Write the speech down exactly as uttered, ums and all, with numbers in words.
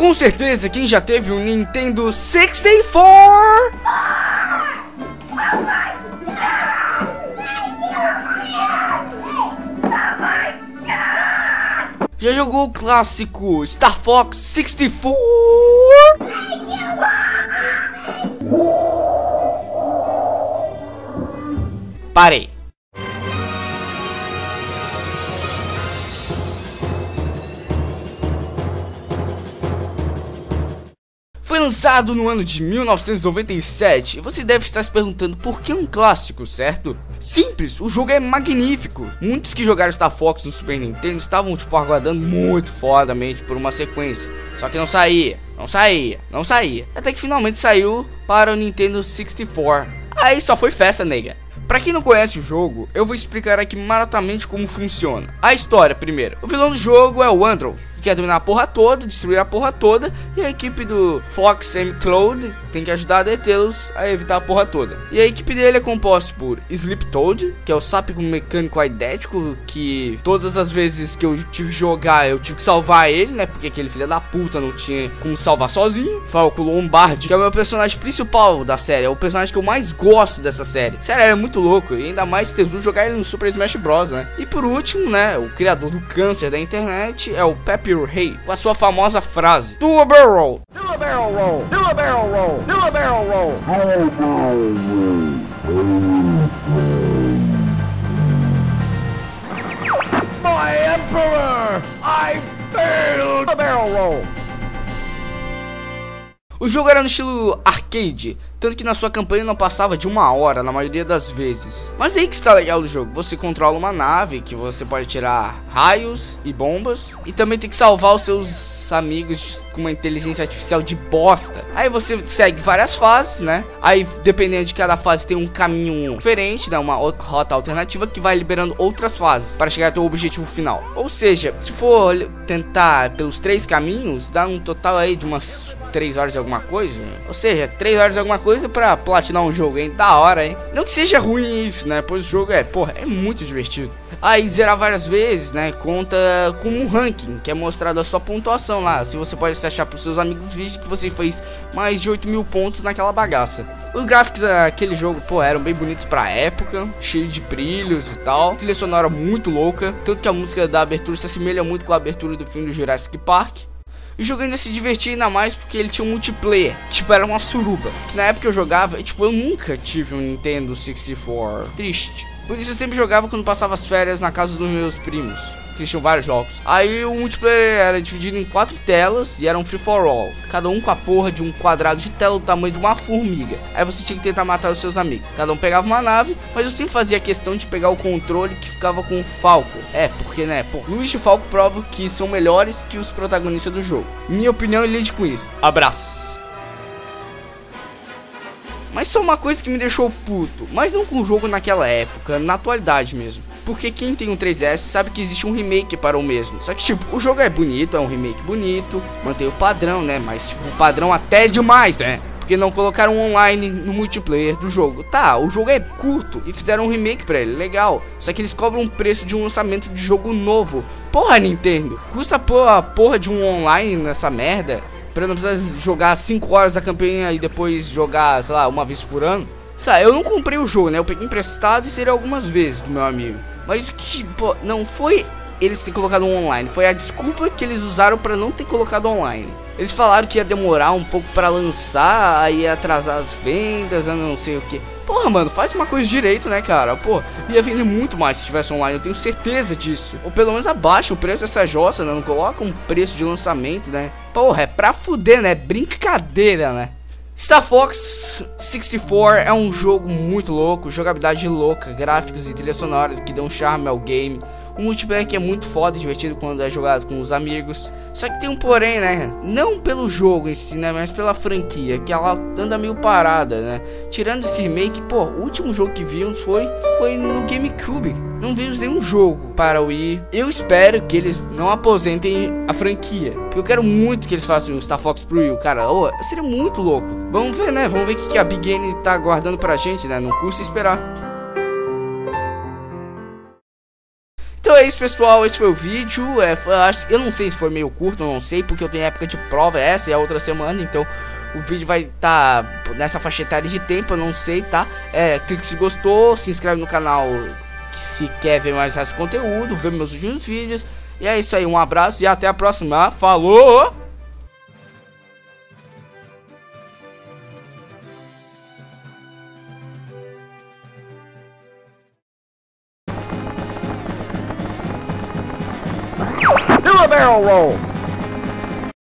Com certeza, quem já teve um Nintendo sessenta e quatro... já jogou o clássico Star Fox sessenta e quatro? Parei. Foi lançado no ano de mil novecentos e noventa e sete e você deve estar se perguntando por que um clássico, certo? Simples, o jogo é magnífico. Muitos que jogaram Star Fox no Super Nintendo estavam tipo aguardando muito fodamente por uma sequência, só que não saía, não saía, não saía, até que finalmente saiu para o Nintendo sessenta e quatro. Aí só foi festa, nega. Pra quem não conhece o jogo, eu vou explicar aqui maratamente como funciona. A história primeiro. O vilão do jogo é o Andrew, que quer dominar a porra toda, destruir a porra toda, e a equipe do Fox and Cloud tem que ajudar a detê-los a evitar a porra toda. E a equipe dele é composta por Sleep Toad, que é o sábio mecânico aidético, que todas as vezes que eu tive que jogar, eu tive que salvar ele, né, porque aquele filho da puta não tinha como salvar sozinho. Falco Lombardi, que é o meu personagem principal da série, é o personagem que eu mais gosto dessa série. Sério, é muito louco, e ainda mais tesouro jogar ele no Super Smash Bros, né? E por último, né, o criador do câncer da internet é o Pepe Rei, com a sua famosa frase: Do a barrel roll, do a barrel roll, do a barrel roll, do a barrel roll. My Emperor, I failed a barrel roll. O jogo era no estilo arcade, tanto que na sua campanha não passava de uma hora na maioria das vezes. Mas aí que está legal do jogo, você controla uma nave que você pode tirar raios e bombas, e também tem que salvar os seus amigos com uma inteligência artificial de bosta. Aí você segue várias fases, né? Aí dependendo de cada fase tem um caminho diferente, né? Uma rota alternativa que vai liberando outras fases para chegar até o objetivo final. Ou seja, se for tentar pelos três caminhos, dá um total aí de umas três horas e alguma coisa. Ou seja, três horas e alguma coisa pra platinar um jogo, hein? Da hora, hein? Não que seja ruim isso, né? Pois o jogo é, porra, é muito divertido. Aí zerar várias vezes, né? Conta com um ranking, que é mostrado a sua pontuação lá. Se você pode achar pros seus amigos vídeos que você fez mais de oito mil pontos naquela bagaça. Os gráficos daquele jogo, pô, eram bem bonitos pra época, cheio de brilhos e tal. Trilha sonora muito louca, tanto que a música da abertura se assemelha muito com a abertura do filme do Jurassic Park. E o jogo ainda se divertia ainda mais porque ele tinha um multiplayer, tipo, era uma suruba. Que na época eu jogava, e, tipo, eu nunca tive um Nintendo sessenta e quatro. Triste. Por isso eu sempre jogava quando passava as férias na casa dos meus primos, que tinham vários jogos. Aí o multiplayer era dividido em quatro telas e era um free for all, cada um com a porra de um quadrado de tela do tamanho de uma formiga. Aí você tinha que tentar matar os seus amigos. Cada um pegava uma nave, mas eu sempre fazia questão de pegar o controle que ficava com o Falco. É, porque né, pô, Luigi e o Falco provam que são melhores que os protagonistas do jogo. Minha opinião, ele lide com isso. Abraço. Mas só uma coisa que me deixou puto, mas não com o jogo naquela época, na atualidade mesmo. Porque quem tem um três D S sabe que existe um remake para o mesmo. Só que tipo, o jogo é bonito, é um remake bonito, mantém o padrão, né? Mas tipo, o padrão até demais, né? Porque não colocaram online no multiplayer do jogo. Tá, o jogo é curto e fizeram um remake pra ele, legal. Só que eles cobram um preço de um lançamento de jogo novo. Porra, Nintendo, custa a porra de um online nessa merda pra não precisar jogar cinco horas da campanha e depois jogar, sei lá, uma vez por ano. Sabe, eu não comprei o jogo, né? Eu peguei emprestado e zerei algumas vezes do meu amigo. Mas o que, pô, não foi eles terem colocado um online, foi a desculpa que eles usaram pra não ter colocado online. Eles falaram que ia demorar um pouco pra lançar, aí ia atrasar as vendas, eu não sei o que. Porra, mano, faz uma coisa direito, né, cara? Pô, ia vender muito mais se tivesse online, eu tenho certeza disso. Ou pelo menos abaixa o preço dessa jossa, né? Não coloca um preço de lançamento, né? Porra, é pra fuder, né? Brincadeira, né? Star Fox sessenta e quatro é um jogo muito louco, jogabilidade louca, gráficos e trilhas sonoras que dão charme ao game. Um multiplayer que é muito foda e divertido quando é jogado com os amigos. Só que tem um porém, né? Não pelo jogo em si, né? Mas pela franquia, que ela anda meio parada, né? Tirando esse remake, pô, o último jogo que vimos foi, foi no GameCube. Não vimos nenhum jogo para o Wii. Eu espero que eles não aposentem a franquia, porque eu quero muito que eles façam o Star Fox pro Wii, cara. Oh, seria muito louco. Vamos ver, né? Vamos ver o que, que a Big Game tá aguardando pra gente, né? Não custa esperar. Então é isso, pessoal. Esse foi o vídeo. É, foi, eu não sei se foi meio curto, eu não sei, porque eu tenho época de prova, essa é a outra semana, então o vídeo vai estar tá nessa faixa etária de tempo, eu não sei, tá? É, clique se gostou, se inscreve no canal se quer ver mais esse conteúdo, ver meus últimos vídeos. E é isso aí, um abraço e até a próxima. Falou! Do a barrel roll!